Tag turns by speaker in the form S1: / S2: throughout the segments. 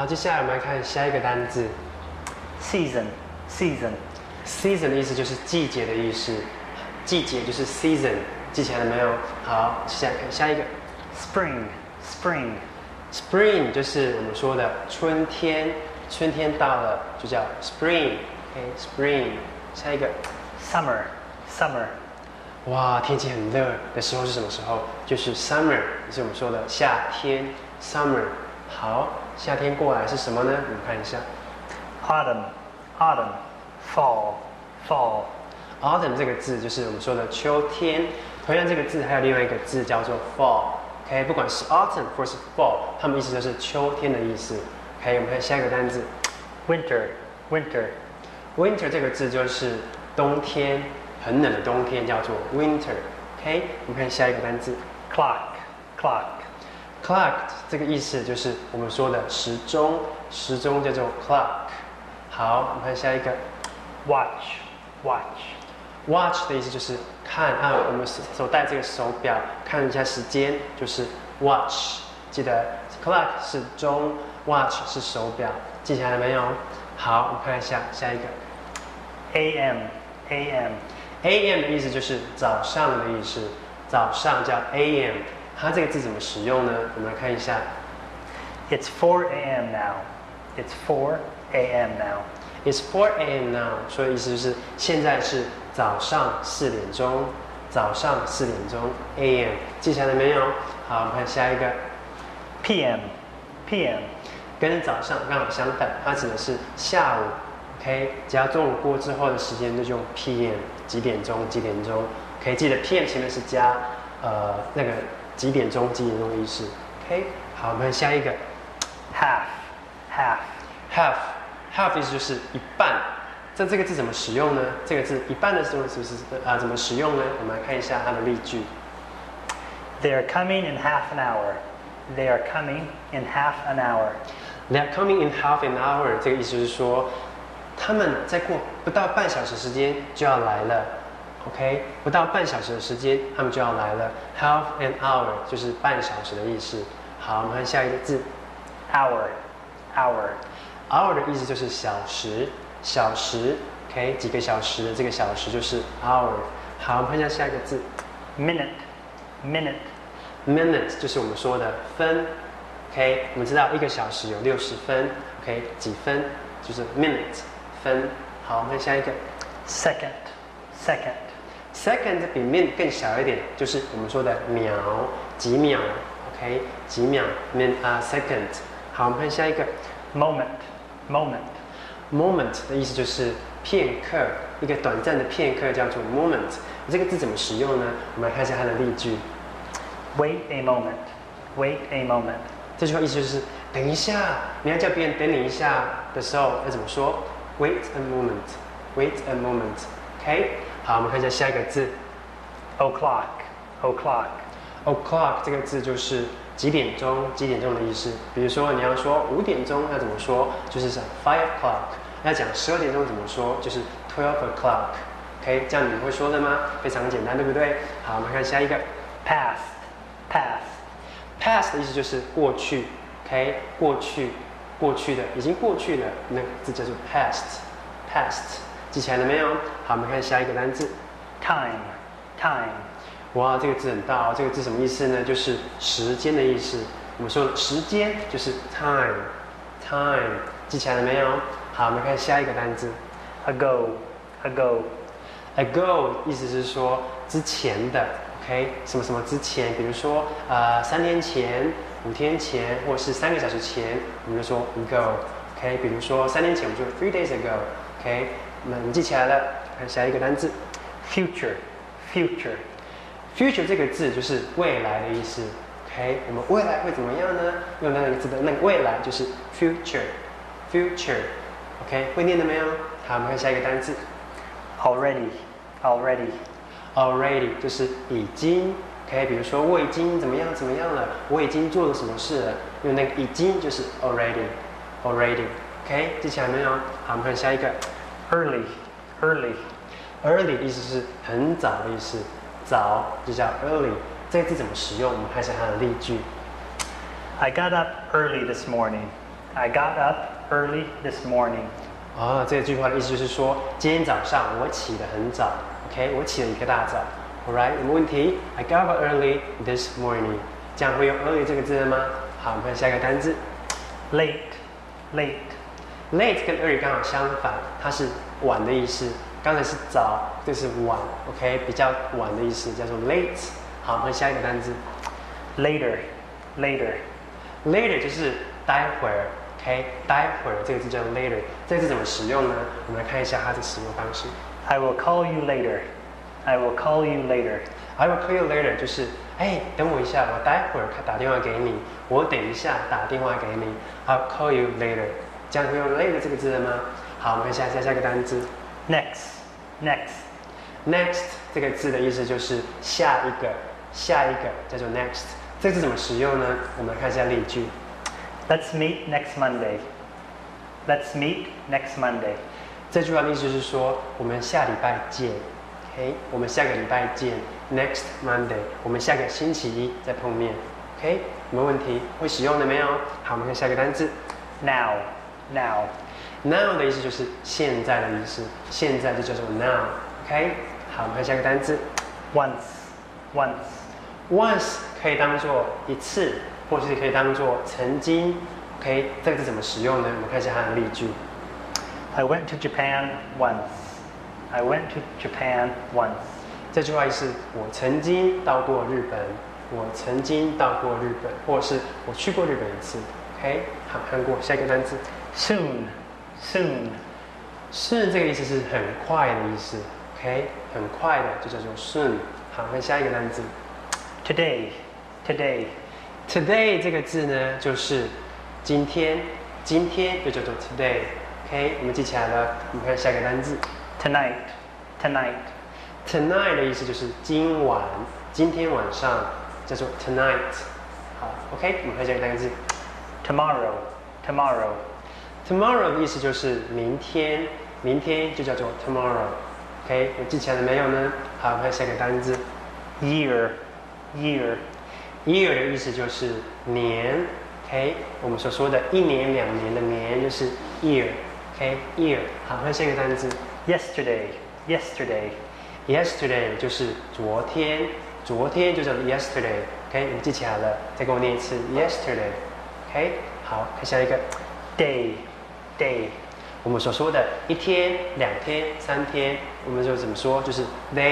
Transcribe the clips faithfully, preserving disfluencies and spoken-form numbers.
S1: 好，接下来我们来看下一个单字
S2: season, season,
S1: season 的意思就是季节的意思，季节就是 season， 记起来了没有？好，下下一个
S2: spring, spring,
S1: spring 就是我们说的春天，春天到了就叫 spring，OK，spring。下一个
S2: summer, summer,
S1: 哇，天气很热的时候是什么时候？就是 summer， 也是我们说的夏天 summer。好，夏天过来是什么呢？我们看一下
S2: autumn, autumn, fall, fall,
S1: autumn 这个字就是我们说的秋天。同样这个字还有另外一个字叫做 fall。OK， 不管是 autumn 或是 fall， 它们意思都是秋天的意思。OK， 我们看下一个单字
S2: winter, winter,
S1: winter 这个字就是冬天，很冷的冬天叫做 winter。OK， 我们看下一个单字
S2: clock, clock,
S1: clock 这个意思就是我们说的时钟，时钟叫做 clock。好，我们看下一个
S2: watch, watch,
S1: watch 的意思就是看啊，我们手戴这个手表看一下时间，就是 watch。记得 clock 是钟 ，watch 是手表，记起来了没有？好，我们看一下下一个
S2: am, am,
S1: am 的意思就是早上的意思，早上叫 am。它这个字怎么使用呢？我们来看一下
S2: it's four a.m. now, it's four a.m. now,
S1: ，It's four a.m. now， 所以意思就是现在是早上四点钟，早上四点钟 a.m. 记下来没有？好，我们看下一个。
S2: p.m, p.m,
S1: 跟早上刚好相反，它指的是下午 ，OK， 只要中午过之后的时间就用 P M， 几点钟几点钟，可以记得 P M 前面是加呃那个几点钟几点钟的意思 ，OK， 好，我们看下一个
S2: half, half,
S1: half half 意思就是一半，这这个字怎么使用呢？这个字一半的时候是不是啊、呃、怎么使用呢？我们来看一下它的例句
S2: they are coming in half an hour, they are coming in half an hour,
S1: They are coming in half an hour， 这个意思就是说，他们再过不到半小时时间就要来了 ，OK， 不到半小时的时间他们就要来了。Half an hour 就是半小时的意思。好，我们看下一个字
S2: hour, hour,
S1: ，hour 的意思就是小时，小时 ，OK， 几个小时的这个小时就是 hour。好，我们看一下下一个字
S2: minute, minute,
S1: minute 就是我们说的分。OK， 我们知道一个小时有六十分 ，OK， 几分就是 minute 分。好，我们看下一个
S2: second, second,
S1: second 比 minute 更小一点，就是我们说的秒，几秒 ，OK， 几秒 min 啊、uh, second。好，我们看下一个
S2: moment, moment,
S1: moment 的意思就是片刻，一个短暂的片刻叫做 moment。这个字怎么使用呢？我们来看一下它的例句。
S2: wait a moment, wait a moment,
S1: 这句话意思就是等一下，你要叫别人等你一下的时候要怎么说 ？Wait a moment, wait a moment。OK， 好，我们看一下下一个字
S2: o'clock, o'clock,
S1: o'clock 这个字就是几点钟，几点钟的意思。比如说你要说五点钟要怎么说，就是讲 five o'clock。要讲十二点钟怎么说，就是 twelve o'clock。OK， 这样你们会说的吗？非常简单，对不对？好，我们看下一个
S2: past, past,
S1: past 的意思就是过去 ，OK， 过去，过去的，已经过去了，那个字叫做 past，past， 记起来了没有？好，我们看下一个单字
S2: time, time,
S1: 哇，这个字很大哦，这个字什么意思呢？就是时间的意思。我们说时间就是 time，time， 记起来了没有？好，我们看下一个单字
S2: ago, ago,
S1: ago， 意思是说之前的 ，OK， 什么什么之前，比如说呃三天前、五天前，或者是三个小时前，我们就说 ago，OK， 比如说三天前，我们说 three days ago，OK， 那你记起来了，看下一个单字
S2: future, future,
S1: future 这个字就是未来的意思 ，OK， 我们未来会怎么样呢？用那个字的那个未来就是 future，future，OK， 会念的没有？好，我们看下一个单字
S2: already, already,
S1: already 就是已经 ，OK， 比如说我已经怎么样怎么样了，我已经做了什么事了，用那个已经就是 already，already，OK， 记起来没有？好，我们看下一个
S2: early, early,
S1: early 意思是很早的意思，早就叫 early。这个字怎么使用？我们看一下它的例句。
S2: I got up early this morning. I got up early this morning.
S1: 啊，这句话的意思就是说，今天早上我起得很早 ，OK， 我起了一个大早 ，Alright， 有没有问题 ？I got up early this morning， 这样会用 early 这个字了吗？好，我们看下一个单字
S2: Late, late.
S1: late 跟 early 刚好相反，它是晚的意思。刚才是早，这是晚 ，OK， 比较晚的意思，叫做 late。好，我们看下一个单字
S2: Later, later.
S1: later 就是待会儿 ，OK， 待会儿这个字叫 later， 这个字怎么使用呢？我们来看一下它的使用方式。
S2: I will call you later. I will call you later.
S1: I will call you later 就是，哎，等我一下，我待会儿打电话给你。我等一下打电话给你。I'll call you later， 这样会用 later 这个字了吗？好，我们看下下下一个单字
S2: Next, next.
S1: next 这个字的意思就是下一个，下一个叫做 next。这个字怎么使用呢？我们来看一下例句。
S2: Let's meet next Monday. Let's meet next Monday.
S1: 这句话的意思就是说，我们下礼拜见。OK， 我们下个礼拜见 ，Next Monday， 我们下个星期一再碰面。OK， 有没有问题？会使用的没有？好，我们看下一个单字
S2: Now, now.
S1: Now 的意思就是现在的意思，现在就叫做 now。OK， 好，我们看下一个单字
S2: Once, once.
S1: Once 可以当做一次，或是可以当做曾经。OK， 这个字怎么使用呢？我们看一下它的例句。
S2: I went to Japan once. I went to Japan once.
S1: 这句话意思，我曾经到过日本，我曾经到过日本，或者是我去过日本一次。OK， 好，看过下一个单词
S2: Soon, soon.
S1: ，soon 这个意思是很快的意思。OK， 很快的就叫做 soon。好，看下一个单词
S2: Today, today.
S1: Today 这个字呢，就是今天，今天就叫做 today。OK， 我们记起来了。我们看下一个单字
S2: Tonight, tonight.
S1: Tonight 的意思就是今晚，今天晚上叫做 tonight。好 ，OK， 我们看下一个单词
S2: Tomorrow, tomorrow.
S1: Tomorrow 的意思就是明天，明天就叫做 tomorrow。OK， 我记起来了没有呢？好，我们看下一个单字
S2: Year, year.
S1: Year 的意思就是年。OK， 我们所说的一年、两年的年就是 year。OK，year。好，看下一个单字
S2: Yesterday, yesterday.
S1: Yesterday 就是昨天，昨天就叫做 yesterday。OK， 你记起来了，再跟我念一次 yesterday。OK， 好，看下一个
S2: Day, day.
S1: 我们所说的一天、两天、三天，我们就怎么说？就是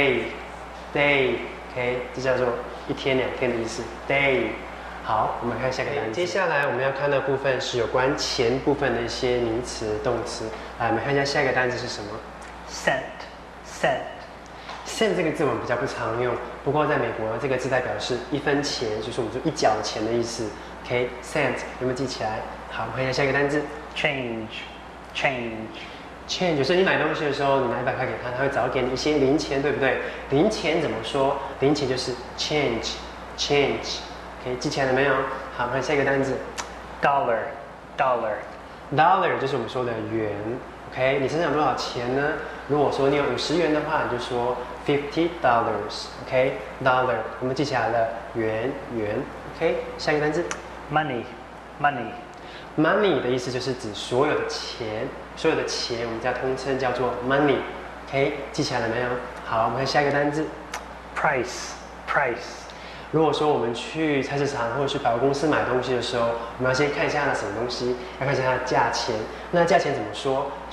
S1: day，day。OK， 这叫做一天、两天的意思 day。好，我们看下一个单词。接下来我们要看的部分是有关前部分的一些名词、动词。来，我们看一下下一个单词是什么
S2: Cent, cent.
S1: cent 这个字我们比较不常用，不过在美国这个字代表是一分钱，就是我们说一角钱的意思。OK，cent 有没有记起来？好，我们看一下下一个单字
S2: Change, change.
S1: change 就是你买东西的时候，你拿一百块给他，他会找给你一些零钱，对不对？零钱怎么说？零钱就是 change, change。OK， 记起来了没有？好，我们看下一个单字
S2: Dollar, dollar.
S1: dollar 就是我们说的元。OK， 你身上有多少钱呢？如果说你有五十元的话，你就说 fifty dollars。OK，dollar， 我们记起来了，元元。OK， 下一个单词
S2: Money, money.
S1: money 的意思就是指所有的钱，所有的钱我们叫通称叫做 money。OK， 记起来了没有？好，我们看下一个单字
S2: Price, price.
S1: 如果说我们去菜市场或者去百货公司买东西的时候，我们要先看一下它什么东西，要看一下它的价钱。那价钱怎么说？就是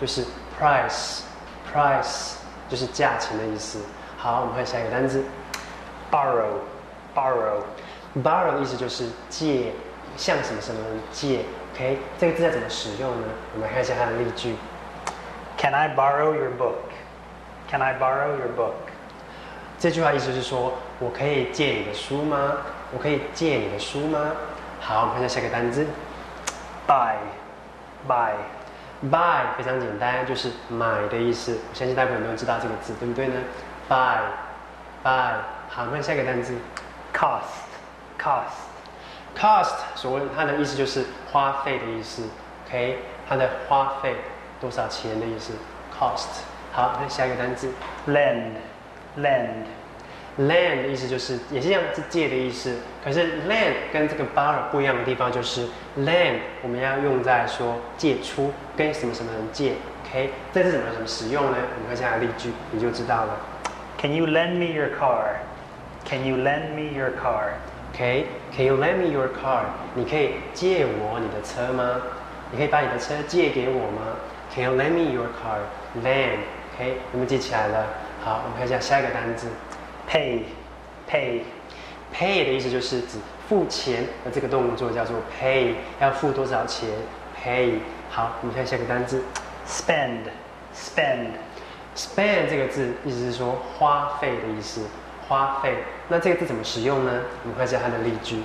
S1: price，price 就是价钱的意思。好，我们看下一个单词
S2: Borrow, borrow.
S1: borrow 的意思就是借，向什么什么人借。OK， 这个字要怎么使用呢？我们来看一下它的例句。
S2: Can I borrow your book? Can I borrow your book?
S1: 这句话意思是说，我可以借你的书吗？我可以借你的书吗？好，我们看一下下一个单字
S2: Buy, buy.
S1: buy 非常简单，就是买的意思。我相信大部分很多人知道这个字，对不对呢 ？buy, buy。好，我们看下一个单字
S2: Cost, cost.
S1: cost， 所谓它的意思就是花费的意思。OK， 它的花费多少钱的意思 ？cost。好，看下一个单字
S2: Lend, lend.
S1: lend 的意思就是也是一样是借的意思，可是 lend 跟这个 borrow 不一样的地方就是 lend 我们要用在说借出跟什么什么人借 ，OK， 这是怎么怎么使用呢？我们看下例句你就知道了。
S2: Can you lend me your car? Can you lend me your car?
S1: OK，Can you lend me your car？ 你可以借我你的车吗？你可以把你的车借给我吗 ？Can you lend me your car？Lend，OK， 有没有记起来了？好，我们看一下下一个单字
S2: Pay, pay.
S1: Pay 的意思就是指付钱的这个动作叫做 pay， 要付多少钱 ？Pay。好，我们看下一个单字
S2: Spend, spend.
S1: Spend 这个字意思是说花费的意思，花费。那这个字怎么使用呢？我们看一下它的例句。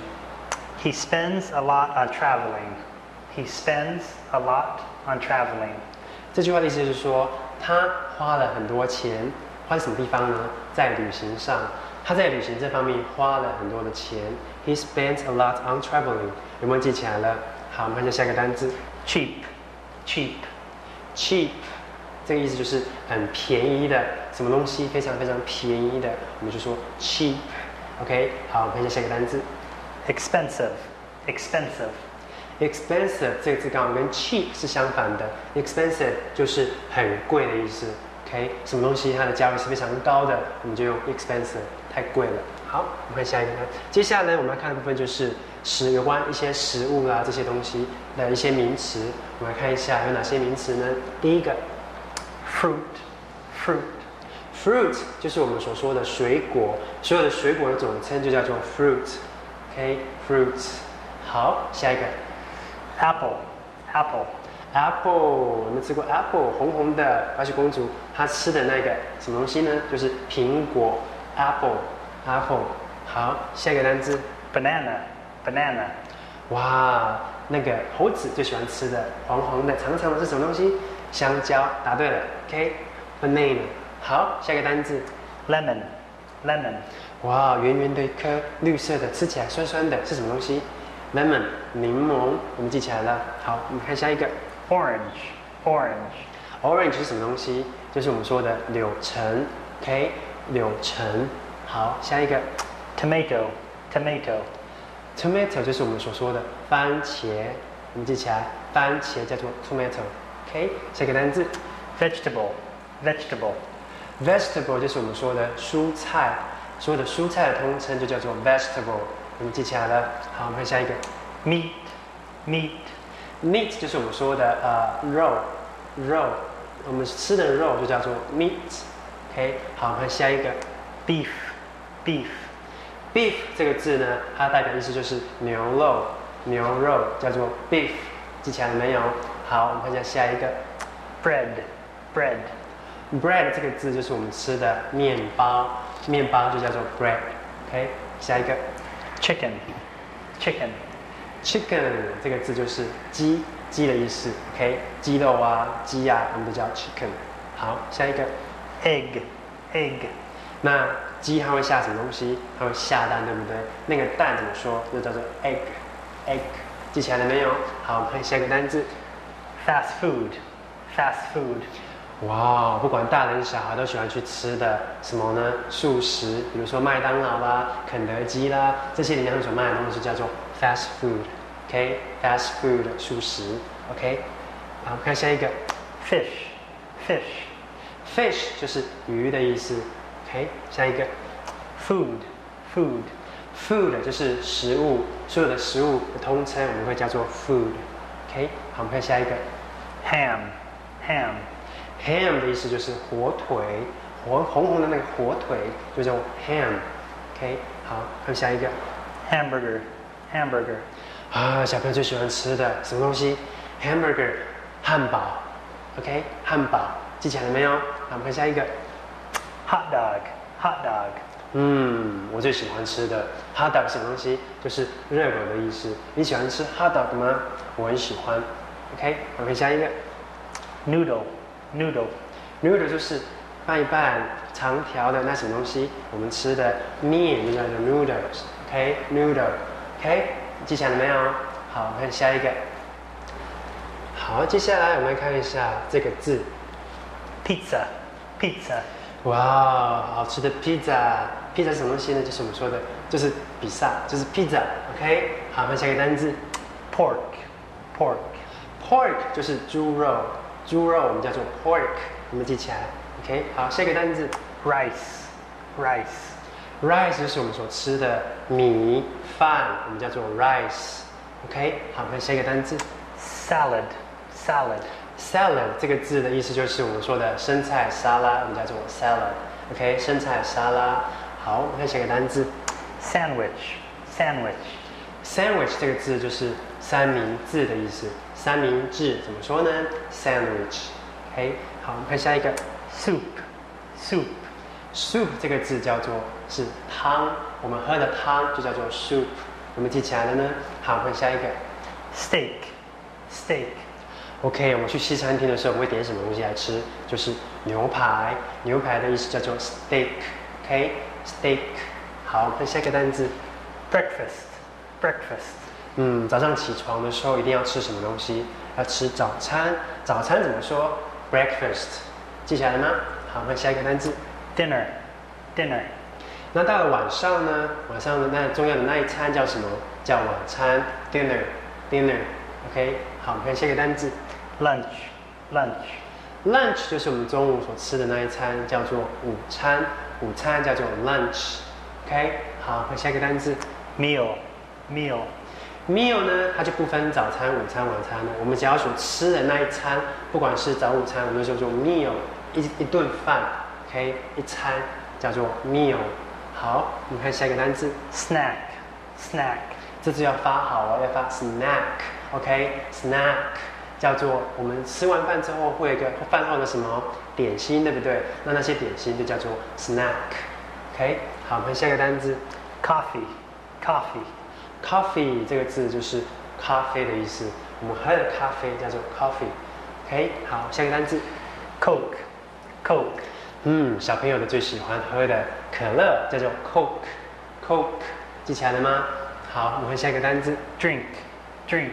S2: He spends a lot on traveling. He spends a lot on traveling.
S1: 这句话的意思就是说，他花了很多钱，花在什么地方呢？在旅行上。他在旅行这方面花了很多的钱。He spent a lot on traveling。有没有记起来了？好，我们看一下下一个单字
S2: Cheap, cheap.
S1: cheap。这个意思就是很便宜的，什么东西非常非常便宜的，我们就说 cheap。OK， 好，我们看一下下一个单字
S2: Expensive, expensive.
S1: expensive。这个字刚好跟 cheap 是相反的 ，expensive 就是很贵的意思。OK， 什么东西它的价位是非常高的，我们就用 expensive， 太贵了。好，我们看下一个。接下来呢，我们要看的部分就是食有关一些食物啦、这些东西的一些名词。我们来看一下有哪些名词呢？第一个
S2: Fruit, fruit.
S1: fruit 就是我们所说的水果，所有的水果的总称就叫做 fruit。OK，fruit。好，下一个
S2: Apple, apple.
S1: apple， 我们吃过 apple， 红红的，白雪公主她吃的那个什么东西呢？就是苹果 apple apple。好，下一个单字
S2: Banana, banana.
S1: 哇，那个猴子最喜欢吃的黄黄的长长的是什么东西？香蕉，答对了 ，OK，banana。好，下一个单字
S2: Lemon, lemon.
S1: 哇，圆圆的一颗绿色的，吃起来酸酸的，是什么东西 ？lemon， 柠檬，我们记起来了。好，我们看下一个
S2: Orange, orange.
S1: orange 是什么东西？就是我们说的柳橙 ，OK， 柳橙。好，下一个
S2: Tomato, tomato.
S1: tomato 就是我们所说的番茄，我们记起来，番茄叫做 tomato，OK， 下一个单字
S2: Vegetable, vegetable.
S1: vegetable 就是我们说的蔬菜，所有的蔬菜的通称就叫做 vegetable， 我们记起来了。好，我们看下一个
S2: Meat, meat.
S1: meat 就是我们说的呃肉，肉，我们吃的肉就叫做 meat，OK， 好，我们看下一个
S2: Beef, beef.
S1: beef 这个字呢，它代表意思就是牛肉，牛肉叫做 beef， 记起来了没有？好，我们看一下下一个
S2: Bread, bread.
S1: bread 这个字就是我们吃的面包，面包就叫做 bread，OK， 下一个
S2: Chicken, chicken.
S1: chicken 这个字就是鸡，鸡的意思，OK， 鸡肉啊，鸡啊，我们都叫 chicken。好，下一个
S2: Egg, egg.
S1: 那鸡它会下什么东西？它会下蛋，对不对？那个蛋怎么说？就叫做 egg，egg， 记起来了没有？好，我们看下一个单字。
S2: Fast food, fast food.
S1: 哇，不管大人小孩都喜欢去吃的什么呢？素食，比如说麦当劳啦、肯德基啦，这些里面他们所卖的东西叫做 fast food，OK，fast food 素食，OK。好，我们看下一个
S2: Fish, fish.
S1: fish 就是鱼的意思，OK。下一个
S2: Food, food.
S1: food 就是食物，所有的食物的通称我们会叫做 food，OK。好，我们看下一个
S2: Ham, ham.
S1: ham 的意思就是火腿，火红红的那个火腿就叫 ham，OK。好，看下一个
S2: Hamburger, hamburger.
S1: 啊，小朋友最喜欢吃的什么东西 ？hamburger， 汉堡 ，OK， 汉堡，记起来了没有？好，我们看下一个。
S2: Hot dog, hot dog.
S1: 嗯，我最喜欢吃的 hot dog 什么东西？就是热狗的意思。你喜欢吃 hot dog 吗？我很喜欢。OK， 我们看下一个。
S2: Noodle, noodle.
S1: noodle 就是拌一拌长条的那什么东西？我们吃的面就叫做 noodles。OK，noodle。OK， 记起来了没有？好，我们看下一个。好，接下来我们来看一下这个字
S2: Pizza, pizza.
S1: 哇，好吃的披萨，披萨是什么东西呢？就是我们说的，就是比萨，就是披萨。OK， 好，我们下一个单字
S2: pork, pork,
S1: pork 就是猪肉，猪肉我们叫做 pork， 你们记起来。OK， 好，下一个单字
S2: rice, rice,
S1: rice 就是我们所吃的米饭，我们叫做 rice。OK， 好，我们下一个单字
S2: salad, salad,
S1: salad 这个字的意思就是我们说的生菜沙拉，我们叫做 salad。OK， 生菜沙拉。好，我们看下一个单字
S2: sandwich, sandwich,
S1: sandwich 这个字就是三明治的意思。三明治怎么说呢 ？sandwich。OK， 好，我们看下一个
S2: soup, soup,
S1: soup 这个字叫做是汤，我们喝的汤就叫做 soup。有没有记起来了呢？好，我们看下一个
S2: steak, steak,
S1: OK， 我们去西餐厅的时候，我们会点什么东西来吃？就是牛排。牛排的意思叫做 steak。OK，steak。好，我们看下一个单字
S2: breakfast, breakfast,
S1: 嗯，早上起床的时候一定要吃什么东西？要吃早餐。早餐怎么说 ？breakfast。记起来了吗？好，我们看下一个单字
S2: dinner, dinner,
S1: 那到了晚上呢？晚上的那重要的那一餐叫什么？叫晚餐 dinner，dinner。OK， 好，我们看下一个单字
S2: lunch, lunch,
S1: lunch 就是我们中午所吃的那一餐，叫做午餐。午餐叫做 lunch。OK， 好，看下一个单字
S2: meal, meal,
S1: meal 呢，它就不分早餐、午餐、晚餐了。我们只要所吃的那一餐，不管是早午餐，我们就叫做 meal， 一一顿饭。OK， 一餐叫做 meal。好，我们看下一个单字
S2: snack, snack,
S1: 这字要发好哦，要发 snack。OK，snack 叫做我们吃完饭之后会有一个饭后的什么点心，对不对？那那些点心就叫做 snack。OK， 好，我们看下一个单字
S2: coffee, coffee,
S1: coffee 这个字就是咖啡的意思，我们喝的咖啡叫做 coffee。OK， 好，下一个单字
S2: coke, coke,
S1: 嗯，小朋友的最喜欢喝的可乐叫做 Coke，Coke， 记起来了吗？好，我们看下一个单字
S2: drink, drink,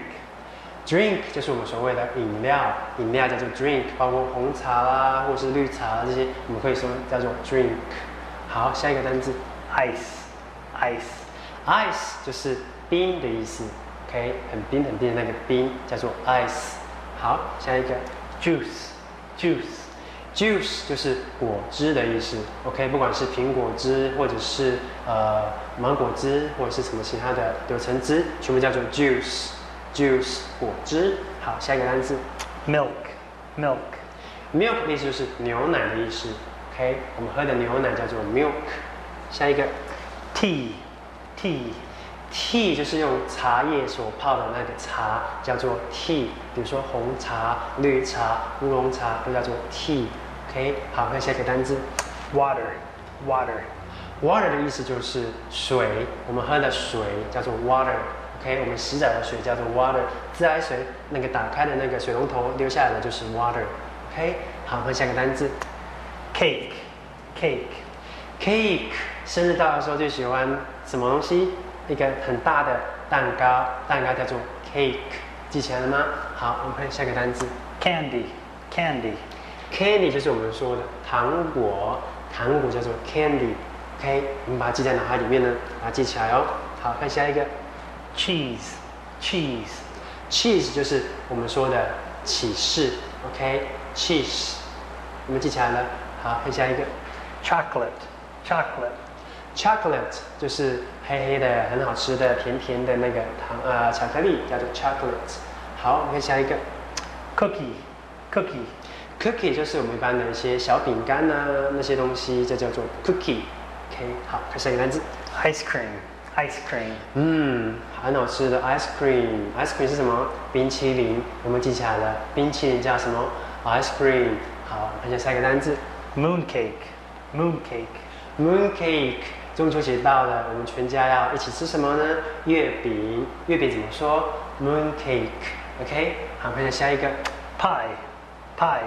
S1: drink 就是我们所谓的饮料，饮料叫做 drink， 包括红茶啦，或是绿茶啦这些，我们可以说叫做 drink。好，下一个单字
S2: ice, ice,
S1: ice 就是冰的意思 ，OK， 很冰很冰的那个冰叫做 ice。好，下一个
S2: juice, juice,
S1: juice 就是果汁的意思 ，OK， 不管是苹果汁或者是呃芒果汁或者是什么其他的柳橙汁，全部叫做 juice，juice 果汁。好，下一个单词
S2: milk, milk,
S1: milk 的意思就是牛奶的意思 ，OK， 我们喝的牛奶叫做 milk。下一个
S2: tea, tea,
S1: tea 就是用茶叶所泡的那个茶，叫做 tea。比如说红茶、绿茶、乌龙茶都叫做 tea。OK， 好，看下一个单字
S2: water, water,
S1: water 的意思就是水，我们喝的水叫做 water。OK， 我们洗澡的水叫做 water， 自来水那个打开的那个水龙头流下来的就是 water。OK， 好，看下一个单字
S2: cake, cake,
S1: cake。生日到的时候最喜欢什么东西？一个很大的蛋糕，蛋糕叫做 cake， 记起来了吗？好，我们看下一个单字
S2: candy, candy,
S1: candy 就是我们说的糖果，糖果叫做 candy。OK， 我们把它记在脑海里面呢，把它记起来哦。好，看下一个
S2: cheese, cheese,
S1: cheese 就是我们说的起士。OK，cheese， 我们记起来了。好，看下一个
S2: chocolate, chocolate,
S1: chocolate 就是黑黑的很好吃的甜甜的那个糖呃巧克力叫做 chocolate。好，我们看下一个
S2: cookie, cookie,
S1: cookie 就是我们一般的一些小饼干呐、那些东西，就叫做 cookie。OK， 好，看下一个单词
S2: ice cream, ice cream,
S1: 嗯，很好吃的 ice cream。ice cream 是什么？冰淇淋。我们记起来了，冰淇淋叫什么 ？ice cream。好，看一下下一个单词
S2: moon cake, moon cake,
S1: moon cake。中秋节到了，我们全家要一起吃什么呢？月饼。月饼怎么说 ？moon cake。OK， 好，看一下下一个
S2: pie, pie,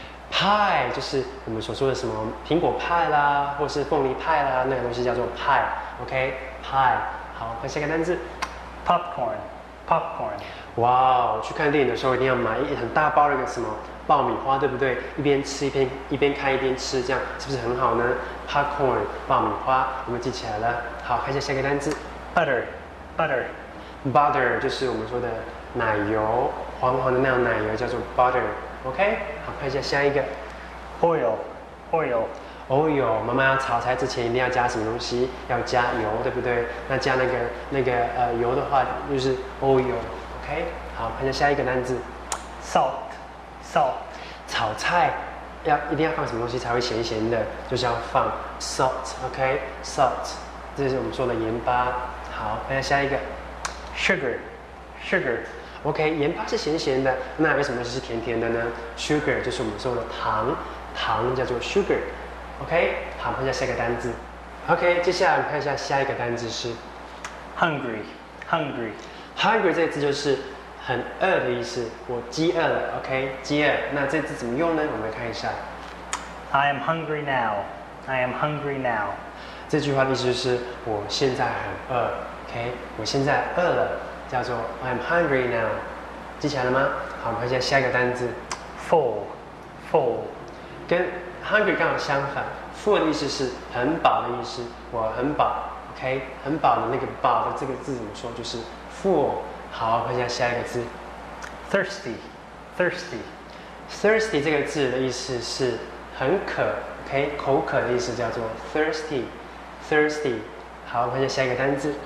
S1: pie 就是我们所说的什么苹果派啦，或是凤梨派啦，那个东西叫做派。OK，pie。好，看下一个单词
S2: popcorn, popcorn,
S1: 哇，我去看电影的时候一定要买一很大包的一个什么爆米花，对不对？一边吃一边一边看一边吃，这样是不是很好呢 ？Popcorn 爆米花，我们记起来了。好，看一下下一个单词
S2: butter, butter,
S1: butter 就是我们说的奶油，黄黄的那种奶油叫做 butter。OK， 好，看一下下一个
S2: oil, oil,
S1: oil。妈妈要炒菜之前一定要加什么东西？要加油，对不对？那加那个那个呃油的话就是 oil。OK， 好，看一下下一个单词
S2: salt, salt,
S1: 炒菜要一定要放什么东西才会咸咸的？就是要放 salt。OK，salt，、okay? 这是我们说的盐巴。好，看一下下一个
S2: sugar, sugar,
S1: OK， 盐巴是咸咸的，那有什么是甜甜的呢 ？Sugar 就是我们说的糖，糖叫做 sugar。OK， 好，看一下下一个单字。OK， 接下来我们看一下下一个单字是
S2: hungry, hungry,
S1: hungry 这个字就是很饿的意思，我饥饿了。OK， 饥饿，那这个字怎么用呢？我们来看一下。
S2: I am hungry now, I am hungry now.
S1: 这句话的意思就是我现在很饿。OK， 我现在饿了。叫做 I'm hungry now， 记起来了吗？好，我们看一下下一个单字
S2: full, full,
S1: 跟 hungry 刚好相反 ，full 的意思是很饱的意思，我很饱 ，OK， 很饱的那个饱的这个字怎么说？就是 full。好，看一下下一个字
S2: thirsty, thirsty,
S1: thirsty 这个字的意思是很渴 ，OK， 口渴的意思叫做 thirsty，thirsty。好，看一下下一个单字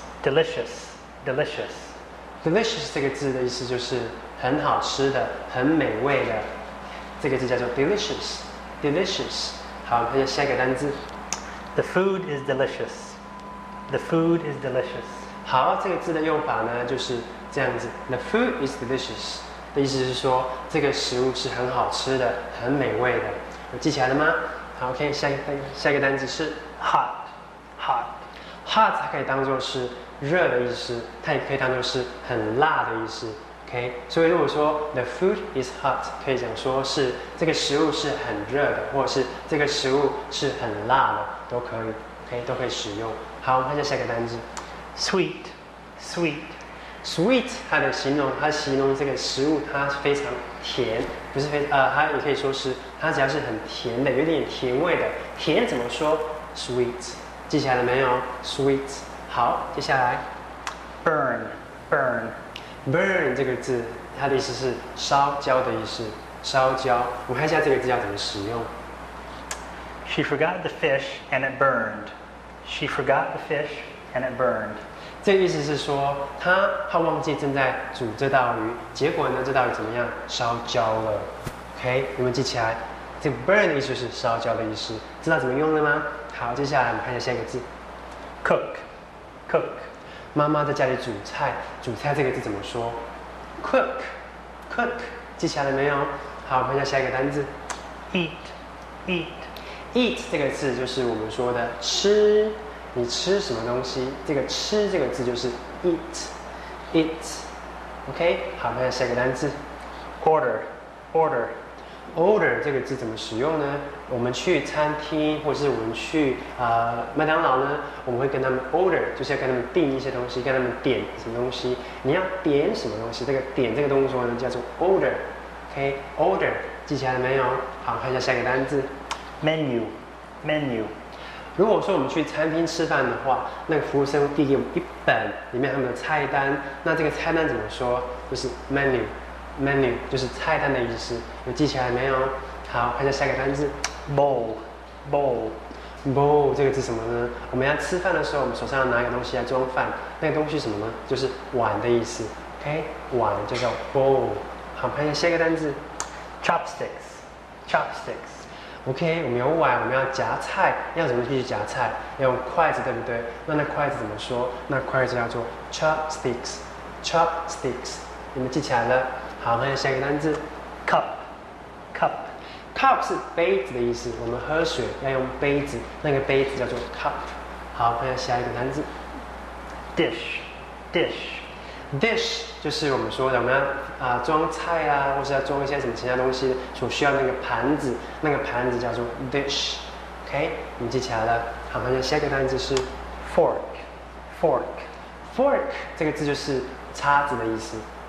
S2: delicious,
S1: delicious。delicious 这个字的意思就是很好吃的、很美味的，这个字叫做 delicious，delicious。好，看一下下一个单字
S2: the food is delicious, the food is delicious.
S1: 好，这个字的用法呢就是这样子 ，the food is delicious 的意思是说这个食物是很好吃的、很美味的。有记起来了吗？好 ，OK， 下一个下一个单词是
S2: hot, hot,
S1: hot， 它可以当做是热的意思，它也可以当做是很辣的意思。OK， 所以如果说 the food is hot， 可以讲说是这个食物是很热的，或者是这个食物是很辣的，都可以。OK， 都可以使用。好，我们看一下下一个单词
S2: sweet, sweet,
S1: sweet。它的形容，它形容这个食物它非常甜，不是非呃，它也可以说是它只要是很甜的，有点甜味的。甜怎么说 ？sweet， 记起来了没有 ？sweet。好，接下来
S2: burn, burn,
S1: burn 这个字，它的意思是烧焦的意思，烧焦。我们看一下这个字要怎么使用。
S2: she forgot the fish and it burned, she forgot the fish and it burned.
S1: 这个意思是说，他他忘记正在煮这道鱼，结果呢，这道鱼怎么样？烧焦了。OK， 有没有记起来？这个 burn 的意思是烧焦的意思，知道怎么用了吗？好，接下来我们看一下下一个字
S2: cook, cook,
S1: 妈妈在家里煮菜，煮菜这个字怎么说 ？cook，cook， cook， 记起来了没有？好，我们看一下下一个单字
S2: eat, eat,
S1: eat 这个字就是我们说的吃。你吃什么东西？这个吃这个字就是 eat，eat。OK， 好，看下下一个单字
S2: order, order,
S1: order 这个字怎么使用呢？我们去餐厅或者是我们去呃麦当劳呢，我们会跟他们 order， 就是要跟他们订一些东西，跟他们点什么东西。你要点什么东西？这个点这个动作呢叫做 order。OK，order， 记起来了没有？好，看一下下一个单字
S2: menu, menu.
S1: 如果说我们去餐厅吃饭的话，那个服务生会递给我们一本，里面他们的菜单。那这个菜单怎么说？就是 menu，menu 就是菜单的意思。有记起来没有？好，看一下下一个单字
S2: bowl, bowl,
S1: bowl 这个字什么呢？我们要吃饭的时候，我们手上要拿一个东西来装饭，那个东西什么呢？就是碗的意思。OK， 碗就叫 bowl。好，看一下下一个单字
S2: chopsticks, chopsticks.
S1: OK， 我们有碗，我们要夹菜，要怎么去夹菜？要用筷子，对不对？那那筷子怎么说？那筷子叫做 chopsticks，chopsticks。你们记起来了？好，看下一个单字
S2: cup, cup,
S1: cup 是杯子的意思。我们喝水要用杯子，那个杯子叫做 cup。好，看下一个单字
S2: dish, dish,
S1: dish 就是我们说的我们要啊、呃、装菜啊，或是要装一些什么其他东西所需要那个盘子，那个盘子叫做 dish。OK， 你们记起来了？好，看下一个单字是
S2: fork, fork,
S1: fork 这个字就是叉子的意思。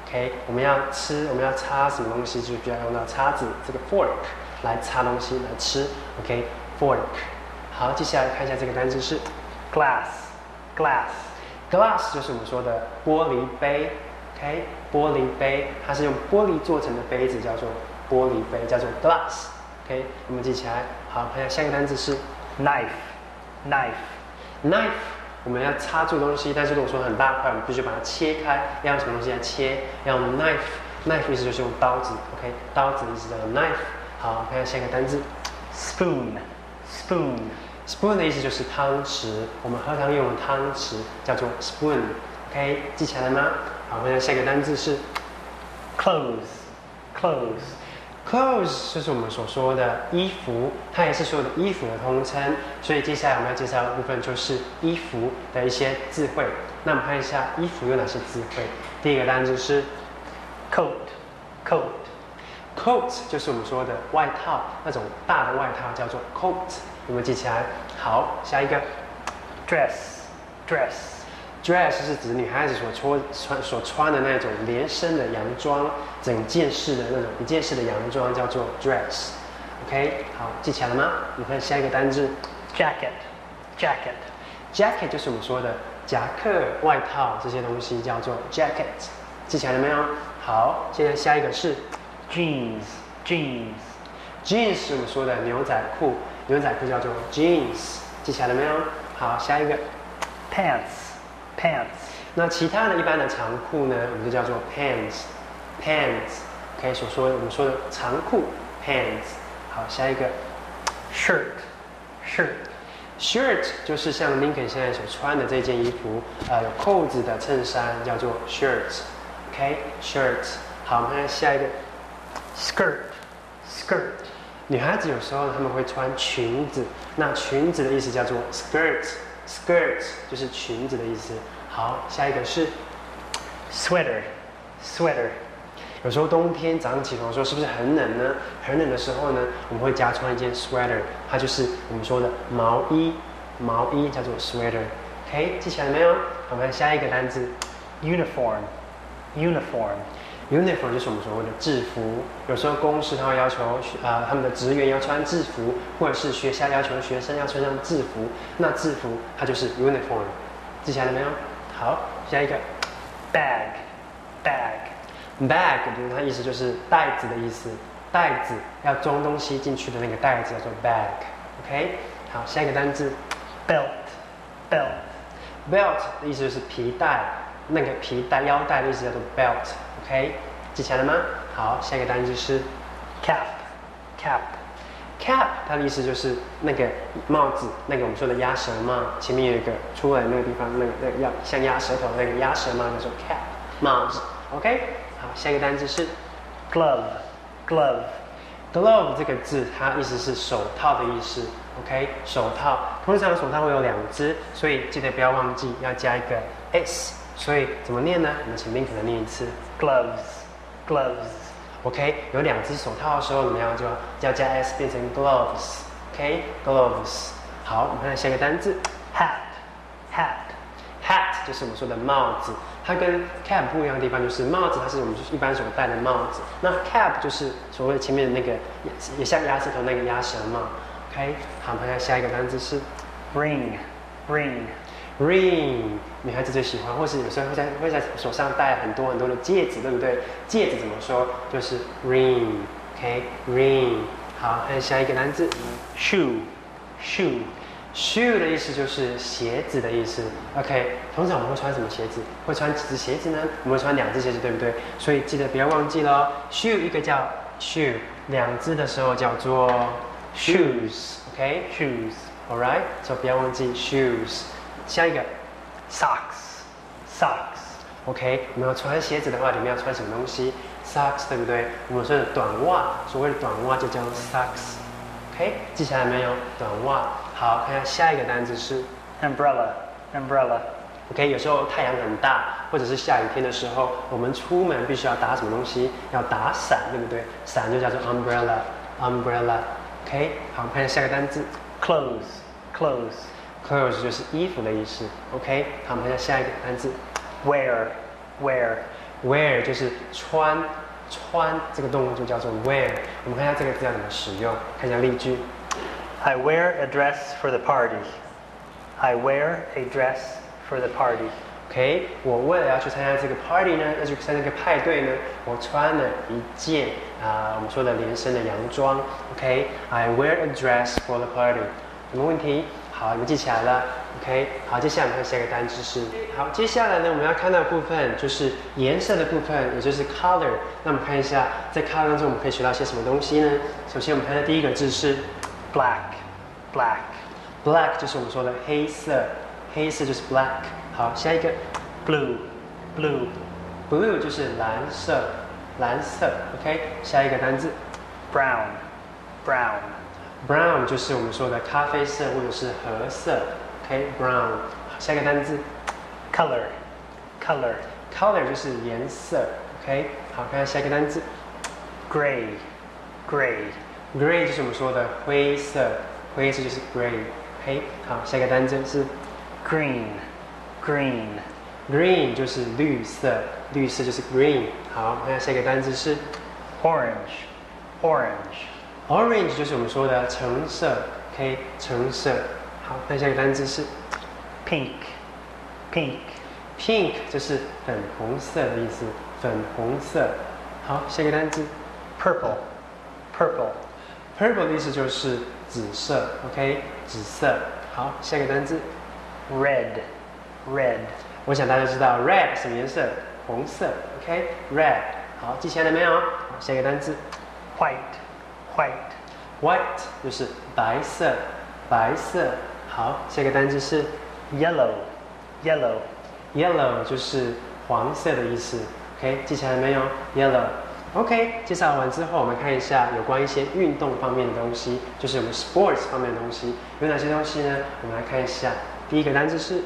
S1: OK， 我们要吃，我们要擦什么东西，就需要用到叉子，这个 fork 来擦东西来吃。OK，fork。好，接下来看一下这个单词是
S2: glass, glass,
S1: glass， 就是我们说的玻璃杯。OK， 玻璃杯，它是用玻璃做成的杯子，叫做玻璃杯，叫做 glass。OK， 我们记起来。好，看一下下一个单词是
S2: knife, knife,
S1: knife。我们要插住东西，但是如果说很大块，我们必须把它切开。要用什么东西来切？要用 knife。knife 意思就是用刀子。OK， 刀子意思叫做 knife。好，看一下下一个单词
S2: spoon, spoon,
S1: spoon 的意思就是汤匙，我们喝汤用的汤匙叫做 spoon。OK， 记起来了吗？好，看一下下一个单词是
S2: clothes, clothes,
S1: clothes， 就是我们所说的衣服，它也是所有的衣服的通称。所以接下来我们要介绍的部分就是衣服的一些字汇。那我们看一下衣服有哪些字汇。第一个单词是
S2: coat, coat,
S1: coat， 就是我们说的外套，那种大的外套叫做 coat， 有没有记起来？好，下一个
S2: dress, dress,
S1: dress 是指女孩子所穿穿所穿的那种连身的洋装，整件式的那种一件式的洋装叫做 dress。OK， 好，记起来了吗？你看下一个单字
S2: jacket, jacket,
S1: jacket 就是我们说的夹克、外套这些东西叫做 jacket， 记起来了没有？好，现在下一个是
S2: jeans, jeans,
S1: jeans 是我们说的牛仔裤，牛仔裤叫做 jeans， 记起来了没有？好，下一个
S2: pants, pants,
S1: 那其他的一般的长裤呢，我们就叫做 pants，pants， OK， 所说我们说的长裤 pants。好，下一个
S2: shirt, shirt,
S1: shirt 就是像 Lincoln 现在所穿的这件衣服，呃，有扣子的衬衫叫做 shirt，OK，shirt。好，我们看下一个
S2: skirt, skirt,
S1: 女孩子有时候她们会穿裙子，那裙子的意思叫做 skirt，skirt 就是裙子的意思。好，下一个是
S2: sweater, sweater,
S1: 有时候冬天早上起床的时候是不是很冷呢？很冷的时候呢，我们会加穿一件 sweater， 它就是我们说的毛衣，毛衣叫做 sweater。OK， 记起来没有？我们看下一个单字
S2: uniform, uniform,
S1: uniform 就是我们所谓的制服。有时候公司他会要求呃他们的职员要穿制服，或者是学校要求学生要穿上制服，那制服它就是 uniform。记起来了没有？好，下一个
S2: bag, bag,
S1: bag， 就是它意思就是袋子的意思，袋子要装东西进去的那个袋子叫做 bag。OK， 好，下一个单字
S2: belt, belt,
S1: belt 的意思就是皮带，那个皮带腰带的意思叫做 belt。OK， 记起来了吗？好，下一个单字是
S2: cap, cap,
S1: cap， 它的意思就是那个帽子，那个我们说的鸭舌帽，前面有一个出来那个地方，那个那个要像鸭舌头的那个鸭舌帽叫做 cap， 帽子。OK， 好，下一个单字是
S2: glove, glove,
S1: glove 这个字，它意思是手套的意思。OK， 手套，通常手套会有两只，所以记得不要忘记要加一个 s。所以怎么念呢？我们请宾可能念一次
S2: gloves, gloves,
S1: OK， 有两只手套的时候，我们要就要加 s 变成 gloves。OK，gloves。好，我们看下一个单字
S2: hat, hat,
S1: hat 就是我们说的帽子，它跟 cap 不一样的地方就是帽子它是我们一般所戴的帽子，那 cap 就是所谓前面的那个也也像鸭舌头那个鸭舌帽。OK， 好，我们看下一个单字是
S2: ring, ring,
S1: ring， 女孩子最喜欢，或是有时候会在会在手上戴很多很多的戒指，对不对？戒指怎么说？就是 ring。OK，ring。好，看下一个单字
S2: shoe, shoe,
S1: shoe 的意思就是鞋子的意思。OK， 通常我们会穿什么鞋子？会穿几只鞋子呢？我们会穿两只鞋子，对不对？所以记得不要忘记咯。shoe 一个叫 shoe， 两只的时候叫做 shoes。OK，
S2: shoes,
S1: All right， 所以不要忘记 shoes。下一个
S2: socks, socks,
S1: OK， 我们要穿鞋子的话，里面要穿什么东西 ？socks， 对不对？我们说的短袜，所谓的短袜就叫 socks。OK， 记下来没有？短袜。好，看下下一个单词是
S2: umbrella, umbrella,
S1: OK， 有时候太阳很大，或者是下雨天的时候，我们出门必须要打什么东西？要打伞，对不对？伞就叫做 umbrella，umbrella。OK， 好，看下下个单字
S2: clothes, clothes,
S1: clothes 就是衣服的意思。OK， 好，我们看下下一个单字
S2: wear, wear,
S1: wear 就是穿，穿这个动作就叫做 wear。我们看一下这个字要怎么使用，看一下例句。
S2: I wear a dress for the party. I wear a dress for the party.
S1: OK， 我为了要去参加这个 party 呢，要去参加这个派对呢，我穿了一件啊、呃，我们说的连身的洋装。OK，I、okay? wear a dress for the party。有没有问题？好，你们记起来了。OK， 好，接下来我们看下一个单词是，好，接下来呢，我们要看到的部分就是颜色的部分，也就是 color。那我们看一下，在 color 当中我们可以学到些什么东西呢？首先我们看的第一个字是
S2: black，black，black
S1: 就是我们说的黑色，黑色就是 black。好，下一个
S2: blue，blue，blue
S1: 就是蓝色，蓝色。OK， 下一个单字
S2: brown，brown，brown
S1: 就是我们说的咖啡色或者是褐色。OK，brown。下一个单字
S2: color，color，color
S1: 就是颜色。OK， 好，看下下一个单字
S2: gray，gray，gray
S1: 就是我们说的灰色，灰色就是 gray。OK， 好，下一个单字是
S2: green，green，green
S1: 就是绿色，绿色就是 green。好，看下一个单字是
S2: orange，orange，orange
S1: 就是我们说的橙色。OK， 橙色。好，看下一个单字是
S2: pink，pink，pink
S1: 就是粉红色的意思，粉红色。好，下一个单字
S2: purple，purple，purple
S1: 的意思就是紫色。OK， 紫色。好，下一个单字
S2: red，red
S1: 我想大家知道 red 什么颜色？红色。OK，red。好，记起来了没有？好，下一个单字
S2: white，white，white
S1: 就是白色，白色。好，下一个单字是
S2: yellow，yellow，yellow
S1: 就是黄色的意思。OK， 记起来了没有 ？yellow。OK， 介绍完之后，我们看一下有关一些运动方面的东西，就是我们 sports 方面的东西有哪些东西呢？我们来看一下。第一个单字是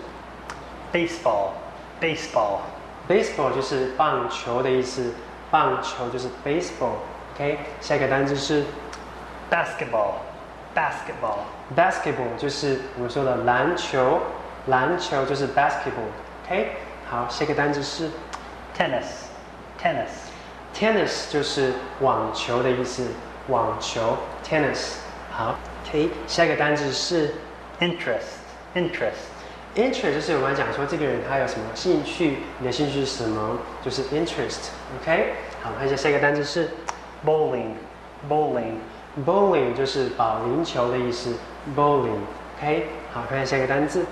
S2: baseball，baseball，baseball
S1: 就是棒球的意思，棒球就是 baseball。OK， 下一个单字是
S2: basketball，basketball，basketball
S1: 就是我们说的篮球，篮球就是 basketball。OK， 好，下一个单字是
S2: tennis，tennis，tennis
S1: 就是网球的意思，网球 tennis。好 ，OK， 下一个单字是
S2: interest，interest
S1: interest 就是我们讲说这个人他有什么兴趣，你的兴趣是什么，就是 interest。OK， 好，看一下下一个单字是
S2: bowling，bowling，bowling
S1: 就是保龄球的意思 ，bowling。OK， 好，看一下下一个单字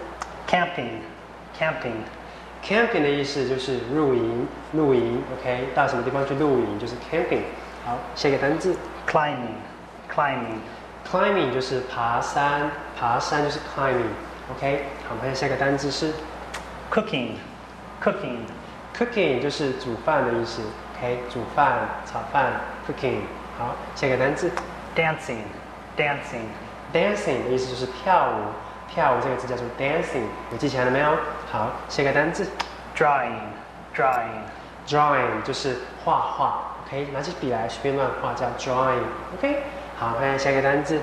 S2: camping，camping，camping
S1: 的意思就是露营，露营。OK， 到什么地方去露营就是 camping。好，下一个单字
S2: climbing，climbing，climbing
S1: 就是爬山，爬山就是 climbing。OK， 好，我们看下一个单字是
S2: cooking，cooking，cooking
S1: 就是煮饭的意思。OK， 煮饭、炒饭 ，cooking。好，下一个单字
S2: dancing，dancing，dancing
S1: 的意思就是跳舞，跳舞这个字叫做 dancing， 你记起来了没有？好，下一个单字
S2: drawing，drawing，drawing
S1: 就是画画。OK， 拿起笔来随便乱画叫 drawing。OK， 好，看下一个单字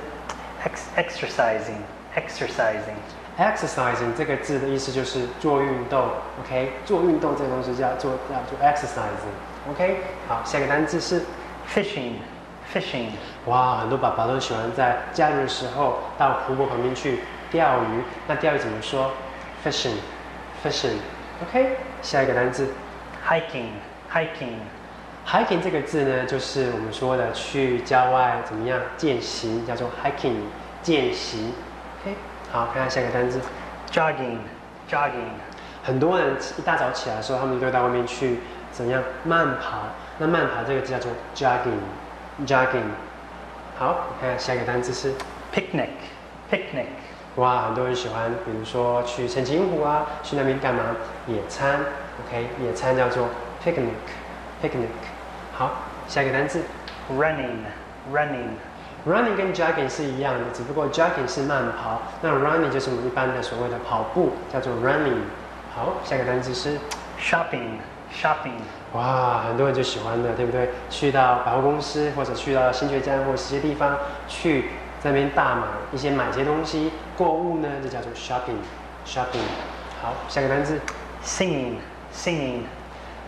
S2: exercising，exercising。
S1: exercising 这个字的意思就是做运动。OK， 做运动这个东西叫做叫做 exercising。OK， 好，下一个单字是
S2: fishing，fishing。
S1: 哇，很多爸爸都喜欢在假日的时候到湖泊旁边去钓鱼。那钓鱼怎么说 ？fishing，fishing。OK， 下一个单字
S2: hiking，hiking。hiking
S1: 这个字呢，就是我们说的去郊外怎么样健行，叫做 hiking， 健行。OK。好，看下下一个单字
S2: ，jogging，jogging。
S1: 很多人一大早起来的时候，他们就到外面去怎么样慢跑。那慢跑这个字叫做 jogging，jogging。好，看下下一个单字是
S2: picnic，picnic。
S1: 哇，很多人喜欢，比如说去澄清湖啊，去那边干嘛？野餐。OK， 野餐叫做 picnic，picnic。好，下一个单字
S2: running，running。running
S1: 跟 jogging 是一样的，只不过 jogging 是慢跑，那 running 就是我们一般的所谓的跑步，叫做 running。好，下一个单词是
S2: shopping，shopping。
S1: 哇，很多人就喜欢的，对不对？去到百货公司或者去到新学站或者这些地方去在那边大买一些买些东西，购物呢，这叫做 shopping，shopping。好，下个单词
S2: singing，singing。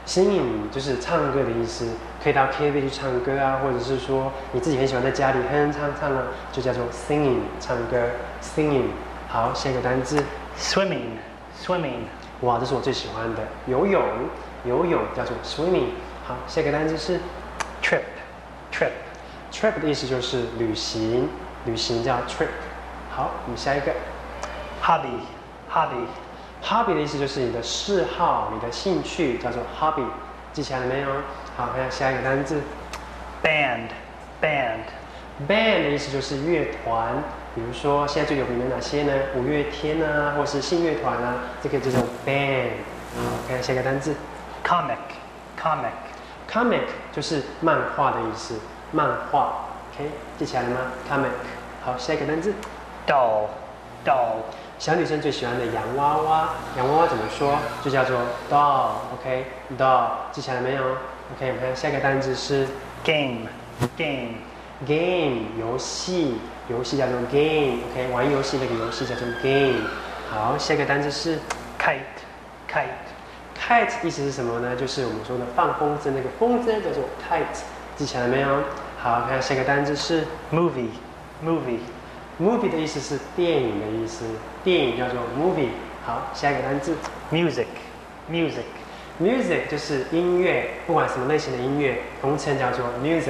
S1: Singing 就是唱歌的意思，可以到 K T V 去唱歌啊，或者是说你自己很喜欢在家里哼唱唱呢，就叫做 singing 唱歌 singing。好，下一个单字
S2: swimming, swimming,
S1: 哇，这是我最喜欢的，游泳，游泳叫做 swimming。好，下一个单字是
S2: trip, trip,
S1: trip 的意思就是旅行，旅行叫 trip。好，我们下一个
S2: hobby, hobby,
S1: hobby 的意思就是你的嗜好、你的兴趣，叫做 hobby。记起来了没有？好，还有下一个单字
S2: band, band,
S1: band 的意思就是乐团，比如说现在最有名的哪些呢？五月天啊，或是信乐团啊，这个就叫 band。好，看下一个单字
S2: comic, comic,
S1: comic 就是漫画的意思，漫画。OK， 记起来了吗 ？comic。好，下一个单字
S2: doll, doll,
S1: 小女生最喜欢的洋娃娃，洋娃娃怎么说？就叫做 doll。OK，doll， 记起来了没有 ？OK， 我们看下一个单字是
S2: game, game,
S1: game 游戏，游戏叫做 game。OK， 玩游戏那个游戏叫做 game。好，下一个单字是
S2: kite, kite,
S1: kite， 意思是什么呢？就是我们说的放风筝那个风筝叫做 kite， 记起来了没有？好，看下一个单字是
S2: movie, movie,
S1: movie 的意思是电影的意思，电影叫做 movie。好，下一个单字
S2: music, music,
S1: music 就是音乐，不管什么类型的音乐，统称叫做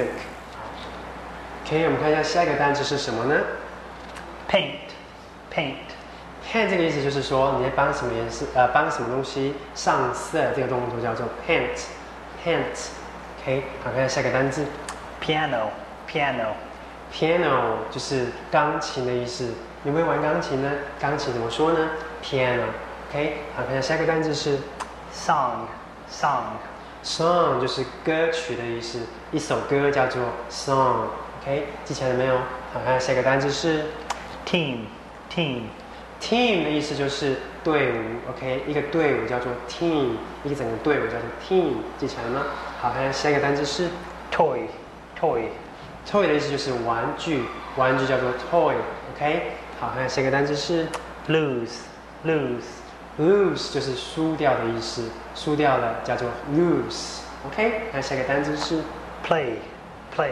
S1: music。OK， 我们看一下下一个单词是什么呢
S2: paint, paint,
S1: ？paint 这个意思就是说你在帮什么颜色，呃，帮什么东西上色，这个动作叫做 paint，paint。OK， 好，看一下下一个单字
S2: piano, piano,
S1: piano 就是钢琴的意思。你会玩钢琴呢？钢琴怎么说呢 ？piano。OK， 好，看一下下一个单字是
S2: song, song,
S1: song 就是歌曲的意思，一首歌叫做 song。OK， 记起来了没有？好，看下一个单词是
S2: team, team,
S1: team 的意思就是队伍。OK， 一个队伍叫做 team， 一个整个队伍叫做 team， 记起来了吗？好，看下一个单词是
S2: toy, toy,
S1: toy 的意思就是玩具，玩具叫做 toy。OK， 好，看下一个单词是
S2: lose, lose,
S1: lose 就是输掉的意思，输掉了叫做 lose。OK， 那下一个单词是
S2: play, play,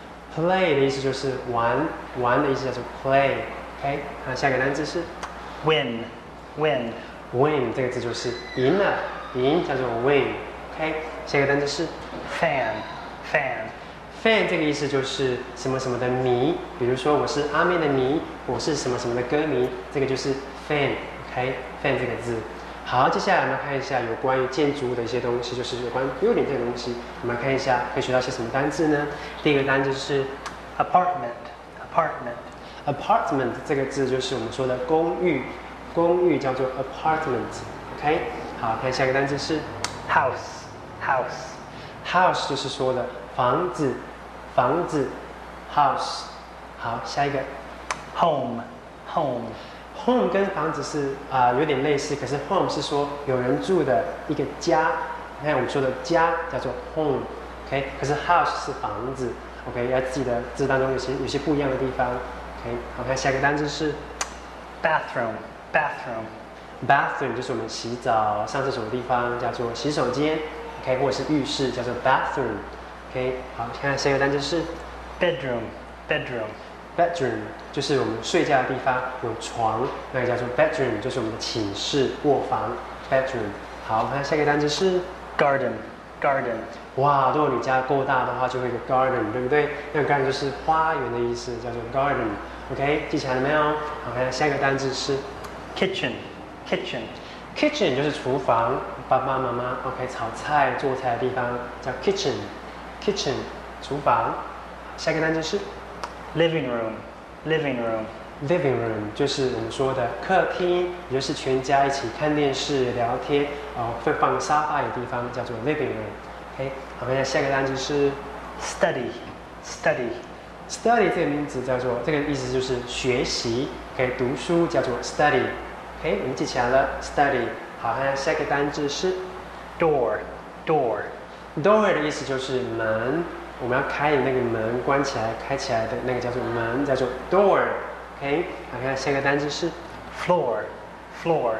S1: play 的意思就是玩，玩的意思叫做 play。OK， 那下一个单词是
S2: win, win,
S1: win 这个字就是赢了，赢叫做 win。OK， 下一个单词是
S2: fan, fan,
S1: fan 这个意思就是什么什么的迷，比如说我是阿妹的迷，我是什么什么的歌迷，这个就是 fan。OK，fan 这个字。好，接下来我们看一下有关于建筑物的一些东西，就是有关 building 这个东西，我们来看一下可以学到些什么单字呢？第一个单字是
S2: apartment, apartment,
S1: apartment 这个字就是我们说的公寓，公寓叫做 apartment。OK， 好，看下一个单字是
S2: house, house,
S1: house 就是说的房子，房子 house。好，下一个
S2: home, home,
S1: home 跟房子是啊、呃有点类似，可是 home 是说有人住的一个家，你看我们说的家叫做 home。OK， 可是 house 是房子。OK， 要记得字当中有些有些不一样的地方。OK， 好，看下一个单字是
S2: bathroom, bathroom,
S1: bathroom 就是我们洗澡、上厕所的地方，叫做洗手间。OK， 或者是浴室叫做 bathroom。OK， 好，看下一个单词是
S2: bedroom, bedroom,
S1: bedroom， 就是我们睡觉的地方，有床，那个叫做 bedroom， 就是我们的寝室、卧房 bedroom。好，我们看下一个单词是
S2: garden, garden,
S1: 哇，如果你家够大的话，就会有个 garden， 对不对？那个 garden 就是花园的意思，叫做 garden。OK， 记起来了没有？好，看下一个单词是
S2: kitchen, kitchen,
S1: kitchen， 就是厨房，爸爸妈妈 OK 炒菜、做菜的地方叫 kitchen，kitchen 厨房。下一个单词是
S2: living room, living room,
S1: living room， 就是我们说的客厅，也就是全家一起看电视、聊天，哦，会放沙发的地方叫做 living room。OK， 好，看一下下一个单词是
S2: study, study,
S1: study 这个名字叫做，这个意思就是学习，可以读书叫做 study。OK， 我们记起来了 study。好，看下一个单字是
S2: door, door,
S1: door 的意思就是门，我们要开的那个门，关起来、开起来的那个叫做门，叫做 door。OK， 好，看下一个单字是
S2: floor, floor,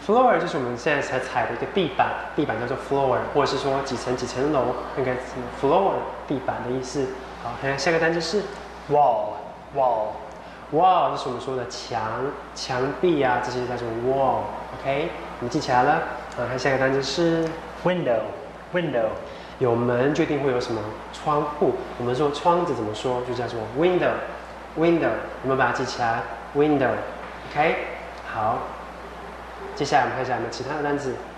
S1: floor 就是我们现在才踩的一个地板，地板叫做 floor， 或者是说几层几层楼那个 floor 地板的意思。好，看下个单词是
S2: wall, wall,
S1: wall， 就是我们说的墙、墙壁啊，这些叫做 wall。OK， 你们记起来了？好，看下个单词是
S2: window, window,
S1: 有门就一定会有什么窗户，我们说窗子怎么说，就叫做 window，window， 你们把它记起来 ，window。OK， 好，接下来我们看一下有没有其他的单词。